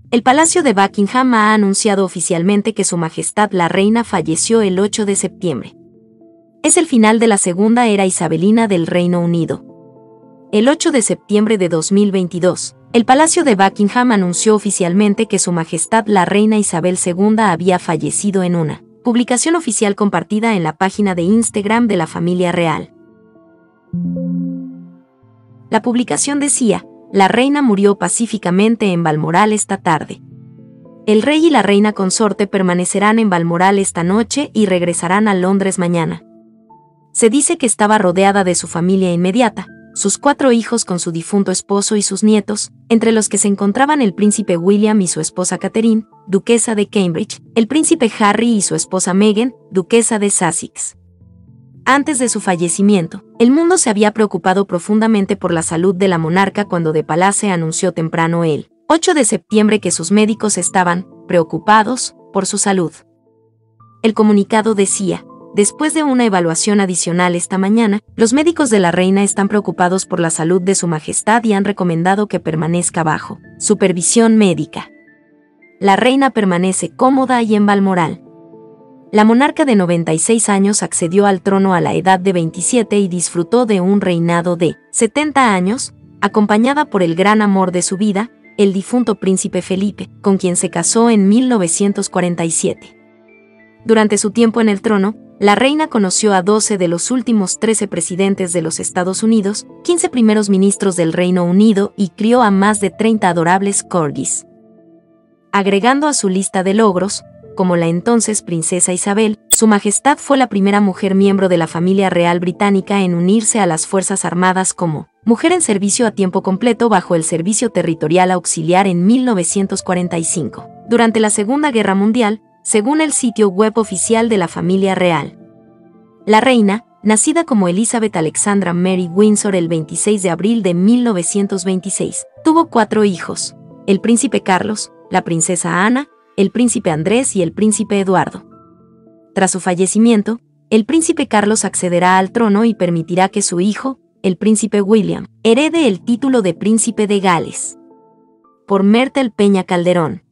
El Palacio de Buckingham ha anunciado oficialmente que Su Majestad la Reina falleció el 8 de septiembre. Es el final de la segunda era isabelina del Reino Unido. El 8 de septiembre de 2022, el Palacio de Buckingham anunció oficialmente que Su Majestad la Reina Isabel II había fallecido en una publicación oficial compartida en la página de Instagram de la familia real. La publicación decía: la reina murió pacíficamente en Balmoral esta tarde. El rey y la reina consorte permanecerán en Balmoral esta noche y regresarán a Londres mañana. Se dice que estaba rodeada de su familia inmediata, sus 4 hijos con su difunto esposo y sus nietos, entre los que se encontraban el príncipe William y su esposa Catherine, duquesa de Cambridge, el príncipe Harry y su esposa Meghan, duquesa de Sussex. Antes de su fallecimiento, el mundo se había preocupado profundamente por la salud de la monarca cuando The Palace anunció temprano el 8 de septiembre que sus médicos estaban preocupados por su salud. El comunicado decía: después de una evaluación adicional esta mañana, los médicos de la reina están preocupados por la salud de Su Majestad y han recomendado que permanezca bajo supervisión médica. La reina permanece cómoda y en Balmoral. La monarca de 96 años accedió al trono a la edad de 27 y disfrutó de un reinado de 70 años, acompañada por el gran amor de su vida, el difunto príncipe Felipe, con quien se casó en 1947. Durante su tiempo en el trono, la reina conoció a 12 de los últimos 13 presidentes de los Estados Unidos, 15 primeros ministros del Reino Unido y crió a más de 30 adorables corgis. Agregando a su lista de logros, como la entonces princesa Isabel, Su Majestad fue la primera mujer miembro de la familia real británica en unirse a las Fuerzas Armadas como mujer en servicio a tiempo completo bajo el Servicio Territorial Auxiliar en 1945, durante la Segunda Guerra Mundial, según el sitio web oficial de la familia real. La reina, nacida como Elizabeth Alexandra Mary Windsor el 26 de abril de 1926, tuvo 4 hijos: el príncipe Carlos, la princesa Ana, el príncipe Andrés y el príncipe Eduardo. Tras su fallecimiento, el príncipe Carlos accederá al trono y permitirá que su hijo, el príncipe William, herede el título de príncipe de Gales. Por Myrtle Peña Calderón.